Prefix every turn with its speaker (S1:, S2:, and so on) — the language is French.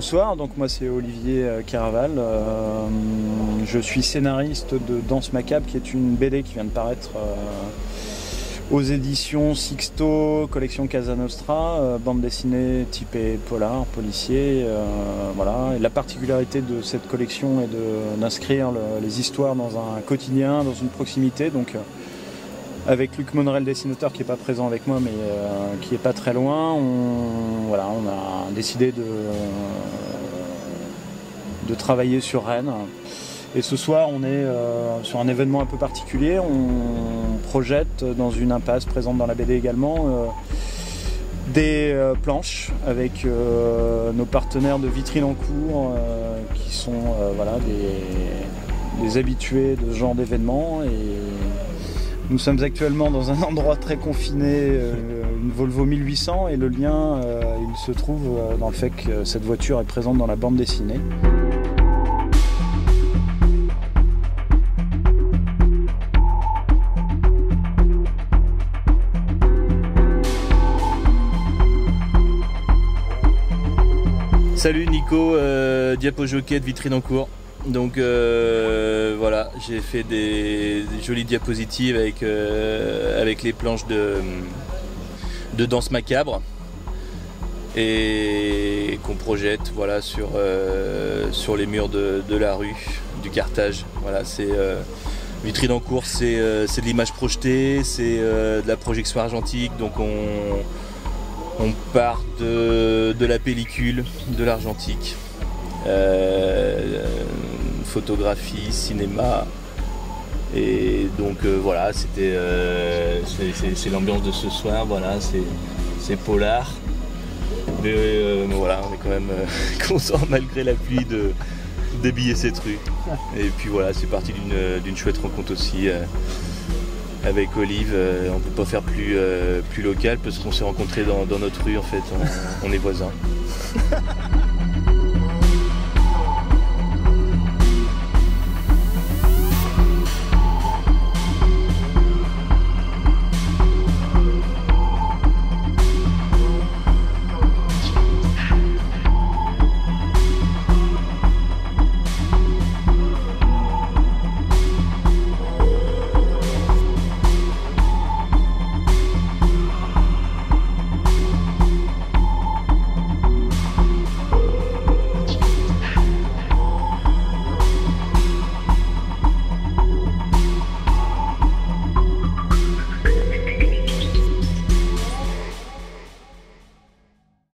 S1: bonsoir, donc moi c'est Olivier Caraval, je suis scénariste de Danse Macabre qui est une BD qui vient de paraître aux éditions Sixto, collection Casa Nostra, bande dessinée typée polar, policier, voilà. Et la particularité de cette collection est d'inscrire les histoires dans un quotidien, dans une proximité, donc avec Luc Monnerel, dessinateur, qui n'est pas présent avec moi, mais qui n'est pas très loin, on a décidé de travailler sur Rennes. Et ce soir, on est sur un événement un peu particulier. On projette dans une impasse présente dans la BD également des planches avec nos partenaires de Vitrine en cours qui sont des habitués de ce genre d'événement. Nous sommes actuellement dans un endroit très confiné, une Volvo 1800, et le lien il se trouve dans le fait que cette voiture est présente dans la bande dessinée.
S2: Salut Nico, diapo jockey de Vitrine en cours. Donc voilà, j'ai fait des jolies diapositives avec les planches de Danse Macabre et qu'on projette voilà, sur les murs de la rue du Carthage. Voilà, c'est Vitrine en cours, c'est de l'image projetée, c'est de la projection argentique, donc on part de la pellicule, de l'argentique. Photographie, cinéma, et donc voilà, c'est l'ambiance de ce soir, voilà, c'est polar, mais voilà, on est quand même content malgré la pluie d'habiller cette rue. Et puis voilà, c'est parti d'une chouette rencontre aussi avec Olive. On peut pas faire plus local parce qu'on s'est rencontrés dans notre rue en fait, on est voisins.